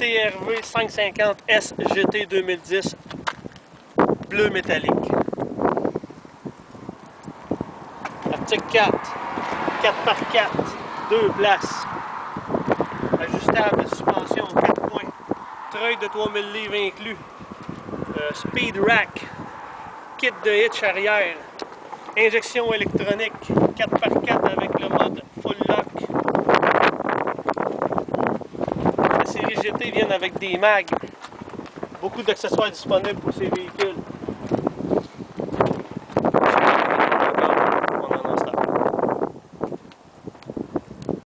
CR-V 550 S GT 2010 bleu métallique. Article 4, 4x4, 2 places. Ajustable, suspension 4 points. Treuil de 3000 livres inclus. Speed rack. Kit de hitch arrière. Injection électronique 4x4 avec le mode full lock. Les séries GT viennent avec des mags. Beaucoup d'accessoires disponibles pour ces véhicules.